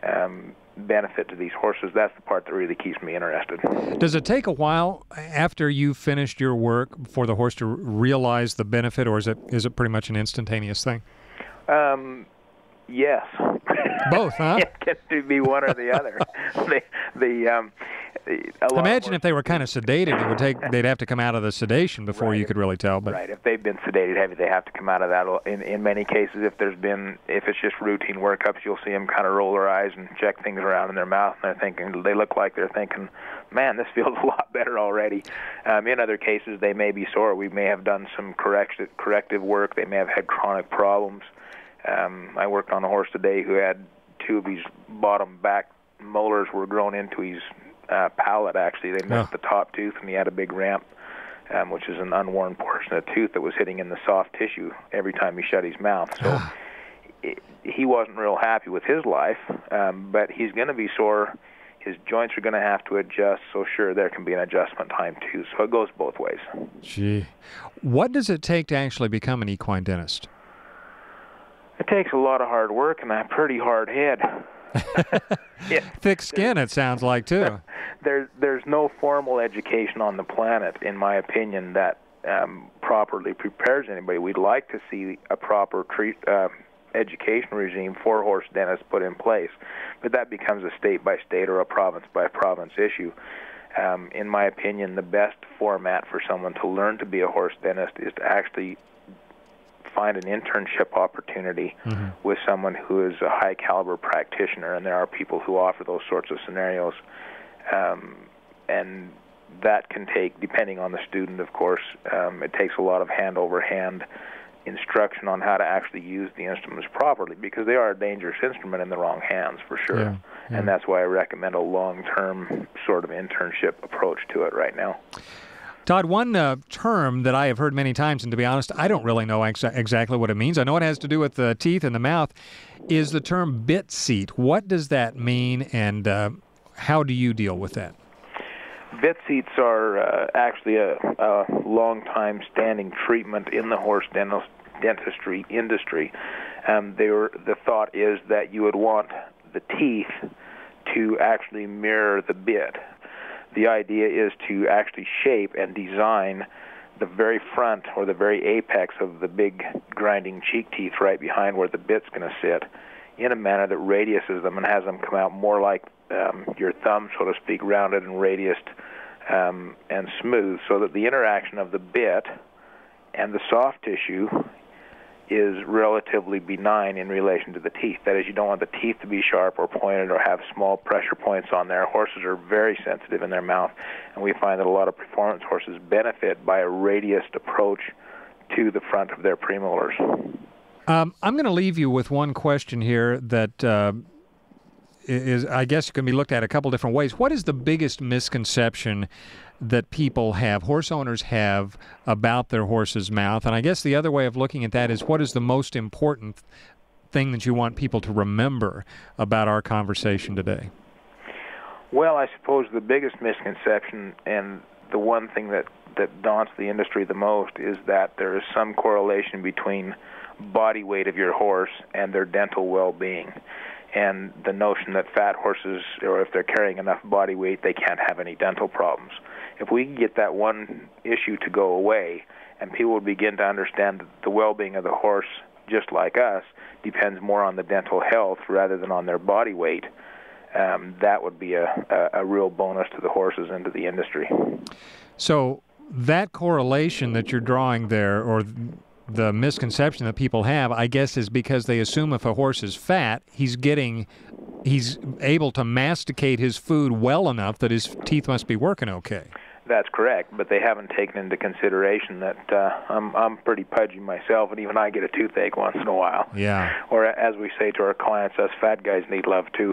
benefit to these horses, that's the part that really keeps me interested. Does it take a while after you've finished your work for the horse to realize the benefit, or is it pretty much an instantaneous thing? Yes. Both, huh? It can be one or the other. Imagine if they were kind of sedated, they'd have to come out of the sedation before you could really tell. But right, if they've been sedated heavy, they have to come out of that. In many cases, if it's just routine workups, you'll see them kind of roll their eyes and check things around in their mouth, and they look like they're thinking, man, this feels a lot better already. In other cases, they may be sore. We may have done some corrective work. They may have had chronic problems. I worked on a horse today who had two of his bottom back molars were grown into his palate, actually. They missed the top tooth, and he had a big ramp, which is an unworn portion of the tooth that was hitting in the soft tissue every time he shut his mouth. So he wasn't real happy with his life, but he's going to be sore. His joints are going to have to adjust, so sure, there can be an adjustment time too. So it goes both ways. Gee. What does it take to actually become an equine dentist? It takes a lot of hard work and a pretty hard head. Yeah. Thick skin, it sounds like, too. There's no formal education on the planet, in my opinion, that properly prepares anybody. We'd like to see a proper education regime for horse dentists put in place, but that becomes a state-by-state or a province-by-province issue. In my opinion, the best format for someone to learn to be a horse dentist is to actually find an internship opportunity with someone who is a high-caliber practitioner, and there are people who offer those sorts of scenarios. And that can take, depending on the student, of course, it takes a lot of hand-over-hand instruction on how to actually use the instruments properly, because they are a dangerous instrument in the wrong hands, for sure. Yeah. And that's why I recommend a long-term sort of internship approach to it right now. Todd, one term that I have heard many times, and to be honest, I don't really know exactly what it means. I know it has to do with the teeth and the mouth, is the term bit seat. What does that mean, and how do you deal with that? Vet seats are actually a long-time standing treatment in the horse dentistry industry. The thought is that you would want the teeth to actually mirror the bit. The idea is to actually shape and design the very front or the very apex of the big grinding cheek teeth right behind where the bit's going to sit in a manner that radiuses them and has them come out more like your thumb, so to speak, rounded and radiused and smooth, so that the interaction of the bit and the soft tissue is relatively benign in relation to the teeth. That is, you don't want the teeth to be sharp or pointed or have small pressure points on there. Horses are very sensitive in their mouth, and we find that a lot of performance horses benefit by a radiused approach to the front of their premolars. I'm going to leave you with one question here that is, I guess, can be looked at a couple different ways. What is the biggest misconception that people have, horse owners have, about their horse's mouth? And I guess the other way of looking at that is, what is the most important thing that you want people to remember about our conversation today? Well, I suppose the biggest misconception, and the one thing that daunts the industry the most, is that there is some correlation between body weight of your horse and their dental well-being, and the notion that fat horses, or if they're carrying enough body weight, they can't have any dental problems. If we can get that one issue to go away, and people would begin to understand that the well-being of the horse, just like us, depends more on the dental health rather than on their body weight, that would be a real bonus to the horses and to the industry. So that correlation that you're drawing there, or the misconception that people have, I guess, is because they assume if a horse is fat, he's able to masticate his food well enough that his teeth must be working okay. That's correct, but they haven't taken into consideration that I'm pretty pudgy myself, and even I get a toothache once in a while. Yeah. Or as we say to our clients, us fat guys need love too.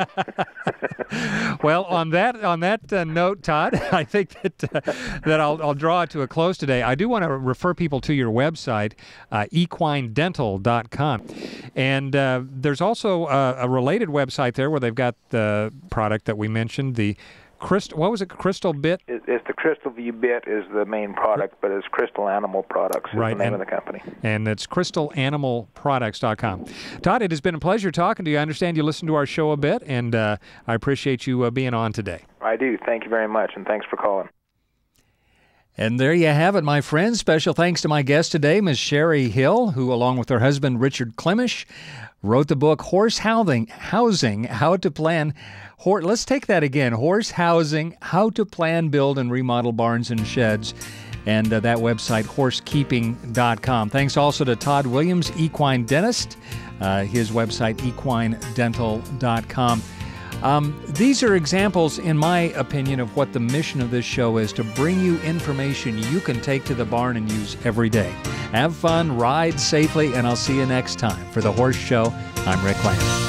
Well, on that note, Todd, I think that I'll draw it to a close today. I do want to refer people to your website, equinedental.com, and there's also a related website there where they've got the product that we mentioned, the what was it? Crystal Bit? It's the Crystal View Bit is the main product, but it's Crystal Animal Products is the name of the company. And it's crystalanimalproducts.com. Todd, it has been a pleasure talking to you. I understand you listen to our show a bit, and I appreciate you being on today. I do. Thank you very much, and thanks for calling. And there you have it, my friends. Special thanks to my guest today, Ms. Sherry Hill, who, along with her husband, Richard Klimisch, wrote the book Horse Housing, How to Plan. Let's take that again. Horse Housing, How to Plan, Build, and Remodel Barns and Sheds. And that website, horsekeeping.com. Thanks also to Todd Williams, Equine Dentist. His website, equinedental.com. These are examples, in my opinion, of what the mission of this show is, to bring you information you can take to the barn and use every day. Have fun, ride safely, and I'll see you next time. For The Horse Show, I'm Rick Lamb.